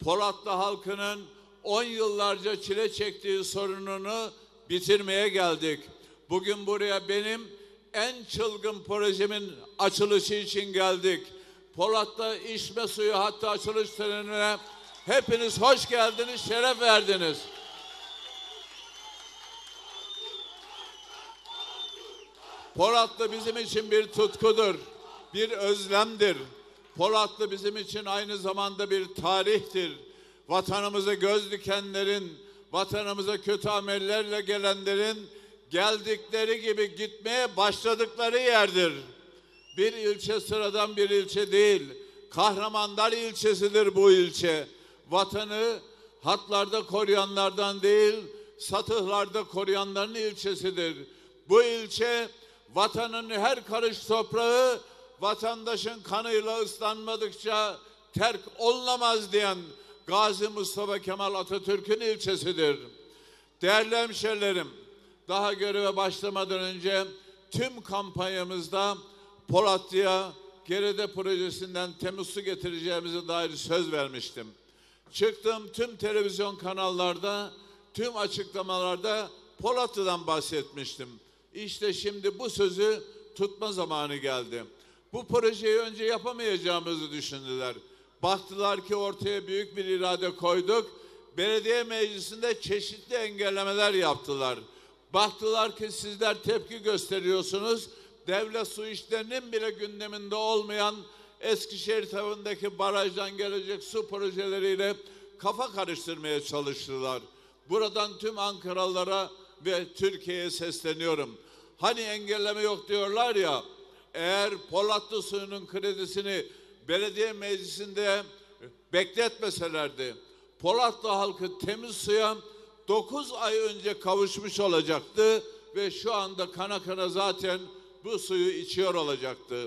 Polatlı halkının 10 yıllarca çile çektiği sorununu bitirmeye geldik. Bugün buraya benim en çılgın projemin açılışı için geldik. Polat'ta içme suyu hattı açılış törenine hepiniz hoş geldiniz, şeref verdiniz. Polatlı bizim için bir tutkudur, bir özlemdir. Polatlı bizim için aynı zamanda bir tarihtir. Vatanımıza göz dikenlerin, vatanımıza kötü amellerle gelenlerin geldikleri gibi gitmeye başladıkları yerdir. Bir ilçe sıradan bir ilçe değil. Kahramanlar ilçesidir bu ilçe. Vatanı hatlarda koruyanlardan değil, satıhlarda koruyanların ilçesidir. Bu ilçe vatanın her karış toprağı vatandaşın kanıyla ıslanmadıkça terk olunamaz diyen Gazi Mustafa Kemal Atatürk'ün ilçesidir. Değerli hemşehrilerim, daha göreve başlamadan önce tüm kampanyamızda Polatlı'ya Gerede projesinden temiz su getireceğimize dair söz vermiştim. Çıktım tüm televizyon kanallarda, tüm açıklamalarda Polatlı'dan bahsetmiştim. İşte şimdi bu sözü tutma zamanı geldi. Bu projeyi önce yapamayacağımızı düşündüler. Baktılar ki ortaya büyük bir irade koyduk. Belediye meclisinde çeşitli engellemeler yaptılar. Baktılar ki sizler tepki gösteriyorsunuz. Devlet su işlerinin bile gündeminde olmayan Eskişehir tarafındaki barajdan gelecek su projeleriyle kafa karıştırmaya çalıştılar. Buradan tüm Ankaralılara ve Türkiye'ye sesleniyorum. Hani engelleme yok diyorlar ya, eğer Polatlı suyunun kredisini belediye meclisinde bekletmeselerdi, Polatlı halkı temiz suya 9 ay önce kavuşmuş olacaktı ve şu anda kana kana zaten bu suyu içiyor olacaktı.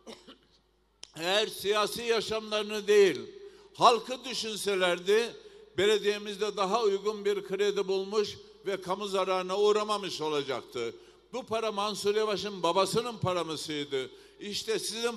Eğer siyasi yaşamlarını değil, halkı düşünselerdi, belediyemizde daha uygun bir kredi bulmuş ve kamu zararına uğramamış olacaktı. Bu para Mansur Yavaş'ın babasının parasıydı. İşte sizin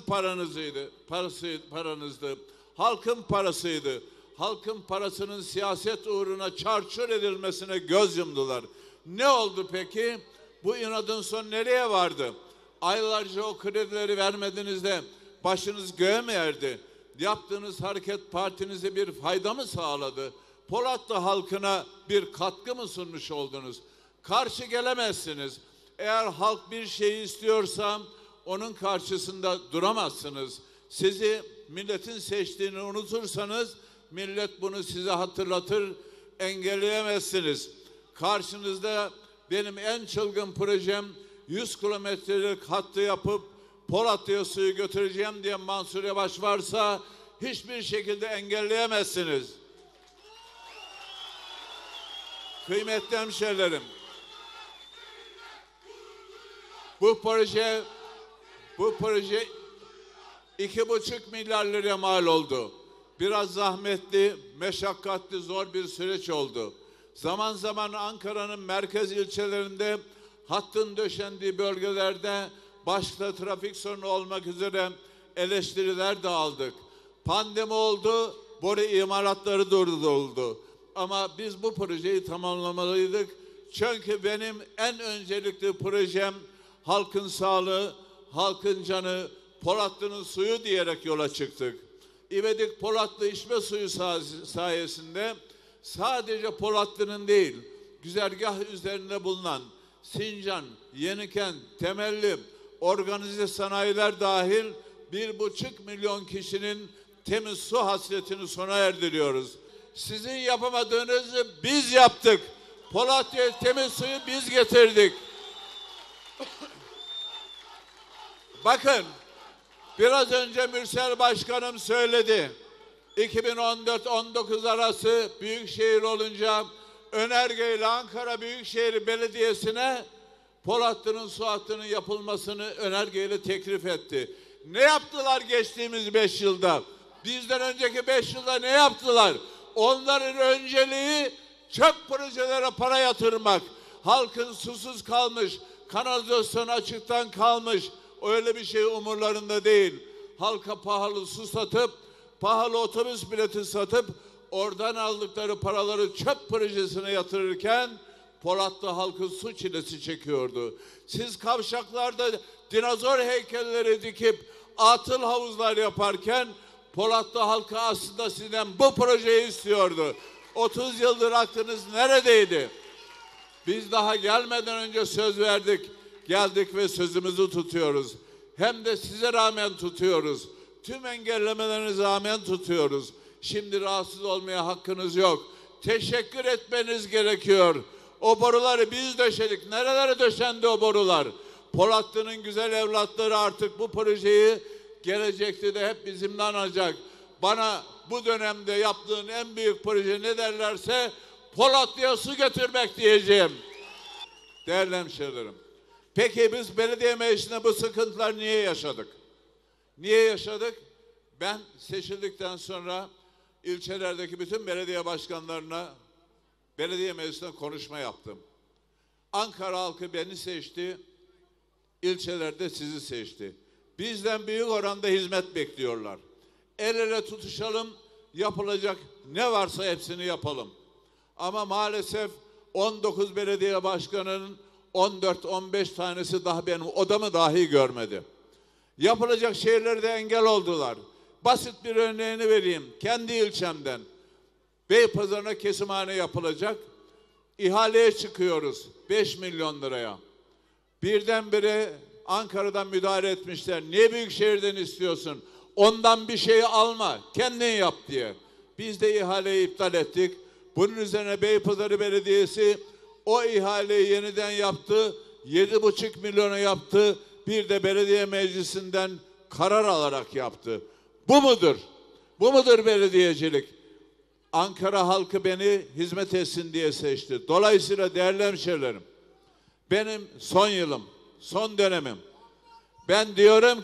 paranızdı. Halkın parasıydı. Halkın parasının siyaset uğruna çarçur edilmesine göz yumdular. Ne oldu peki? Bu inadın sonu nereye vardı? Aylarca o kredileri vermediniz de başınız göğe mi erdi? Yaptığınız hareket partinize bir fayda mı sağladı? Polatlı halkına bir katkı mı sunmuş oldunuz? Karşı gelemezsiniz. Eğer halk bir şey istiyorsa onun karşısında duramazsınız. Sizi milletin seçtiğini unutursanız millet bunu size hatırlatır, engelleyemezsiniz. Karşınızda benim en çılgın projem 100 kilometrelik hattı yapıp Polatlı'ya suyu götüreceğim diye Mansur Yavaş varsa hiçbir şekilde engelleyemezsiniz. Kıymetli hemşehrilerim, bu proje 2,5 milyar liraya mal oldu. Biraz zahmetli, meşakkatli, zor bir süreç oldu. Zaman zaman Ankara'nın merkez ilçelerinde hattın döşendiği bölgelerde başta trafik sorunu olmak üzere eleştiriler de aldık. Pandemi oldu, boru imalatları durduruldu. Ama biz bu projeyi tamamlamalıydık. Çünkü benim en öncelikli projem halkın sağlığı, halkın canı, Polatlı'nın suyu diyerek yola çıktık. İvedik Polatlı içme suyu sayesinde sadece Polatlı'nın değil, güzergah üzerinde bulunan Sincan, Yenikent, Temelli, organize sanayiler dahil 1,5 milyon kişinin temiz su hasretini sona erdiriyoruz. Sizin yapamadığınızı biz yaptık. Polatlı'ya temiz suyu biz getirdik. Bakın, biraz önce Mürsel Başkanım söyledi. 2014-19 arası büyükşehir olunca önerge ile Ankara Büyükşehir Belediyesi'ne Polatlı'nın su hattının yapılmasını önergeyle teklif etti. Ne yaptılar geçtiğimiz 5 yılda? Bizden önceki 5 yılda ne yaptılar? Onların önceliği çöp projelere para yatırmak. Halkın susuz kalmış, kanalizasyon açıktan kalmış. Öyle bir şey umurlarında değil. Halka pahalı su satıp, pahalı otobüs bileti satıp oradan aldıkları paraları çöp projesine yatırırken Polatlı halkı su çilesi çekiyordu. Siz kavşaklarda dinozor heykelleri dikip atıl havuzlar yaparken Polatlı halkı aslında sizden bu projeyi istiyordu. 30 yıldır aklınız neredeydi? Biz daha gelmeden önce söz verdik. Geldik ve sözümüzü tutuyoruz. Hem de size rağmen tutuyoruz. Tüm engellemelerinize rağmen tutuyoruz. Şimdi rahatsız olmaya hakkınız yok. Teşekkür etmeniz gerekiyor. O boruları biz döşedik. Nerelere döşendi o borular? Polatlı'nın güzel evlatları artık bu projeyi gelecekte de hep bizimle anacak. Bana bu dönemde yaptığın en büyük proje ne derlerse Polatlı'ya su götürmek diyeceğim. Değerli hemşehrilerim. Peki biz belediye meclisinde bu sıkıntılar niye yaşadık? Niye yaşadık? Ben seçildikten sonra ilçelerdeki bütün belediye başkanlarına belediye meclisinde konuşma yaptım. Ankara halkı beni seçti, ilçelerde sizi seçti. Bizden büyük oranda hizmet bekliyorlar. El ele tutuşalım, yapılacak ne varsa hepsini yapalım. Ama maalesef 19 belediye başkanının 14-15 tanesi daha benim odamı dahi görmedi. Yapılacak şeylerde engel oldular. Basit bir örneğini vereyim. Kendi ilçemden Beypazarı'na kesimhane yapılacak. İhaleye çıkıyoruz 5 milyon liraya. Birdenbire Ankara'dan müdahale etmişler. Niye Büyükşehir'den istiyorsun? Ondan bir şey alma, kendin yap diye. Biz de ihaleyi iptal ettik. Bunun üzerine Beypazarı Belediyesi o ihaleyi yeniden yaptı. 7,5 milyona yaptı. Bir de belediye meclisinden karar alarak yaptı. Bu mudur? Bu mudur belediyecilik? Ankara halkı beni hizmet etsin diye seçti. Dolayısıyla değerli hemşehrilerim, benim son yılım, son dönemim. Ben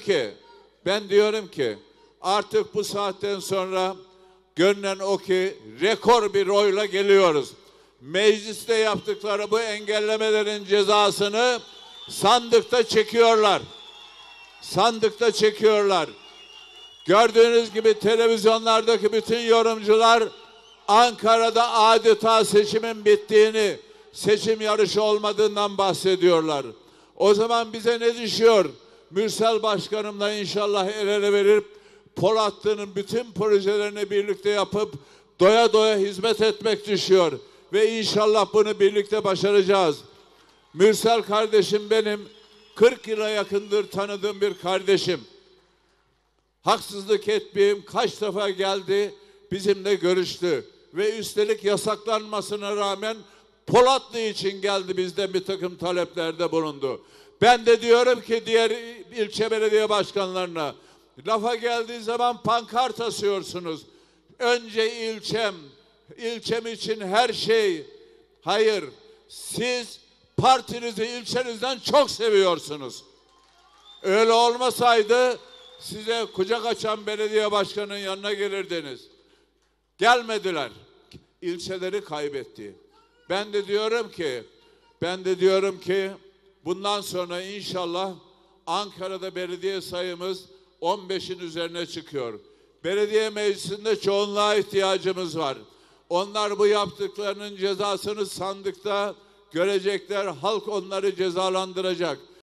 diyorum ki artık bu saatten sonra görünen o ki rekor bir oyla geliyoruz. Mecliste yaptıkları bu engellemelerin cezasını sandıkta çekiyorlar. Sandıkta çekiyorlar. Gördüğünüz gibi televizyonlardaki bütün yorumcular Ankara'da adeta seçimin bittiğini, seçim yarışı olmadığından bahsediyorlar. O zaman bize ne düşüyor? Mürsel Başkanımla inşallah el ele verip Polatlı'nın bütün projelerini birlikte yapıp doya doya hizmet etmek düşüyor. Ve inşallah bunu birlikte başaracağız. Mürsel kardeşim benim 40 yıla yakındır tanıdığım bir kardeşim. Haksızlık etmeyeyim, kaç defa geldi bizimle görüştü. Ve üstelik yasaklanmasına rağmen Polatlı için geldi, bizden bir takım taleplerde bulundu. Ben de diyorum ki diğer ilçe belediye başkanlarına, lafa geldiği zaman pankart asıyorsunuz. Önce ilçem için her şey. Hayır, siz partinizi ilçenizden çok seviyorsunuz. Öyle olmasaydı size kucak açan belediye başkanının yanına gelirdiniz. Gelmediler. İlçeleri kaybetti. Ben de diyorum ki bundan sonra inşallah Ankara'da belediye sayımız 15'in üzerine çıkıyor. Belediye meclisinde çoğunluğa ihtiyacımız var. Onlar bu yaptıklarının cezasını sandıkta görecekler. Halk onları cezalandıracak.